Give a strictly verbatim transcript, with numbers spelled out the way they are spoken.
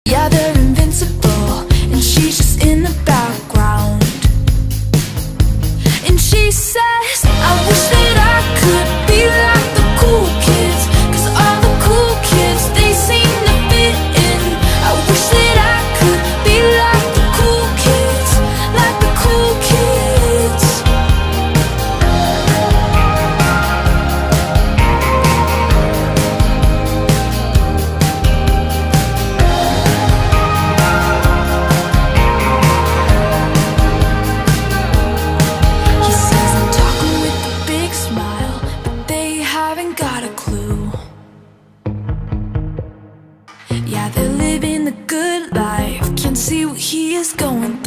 Yeah, they're invincible, and she's just in the background. And she says, I wish that I could be like the cool kids, 'cause all the cool kids, they seem to fit in. I wish that I could be like the cool kids, like the cool kids. He says I'm talking with a big smile, but they haven't got a clue. Yeah, they're living the good life, can't see what he is going through.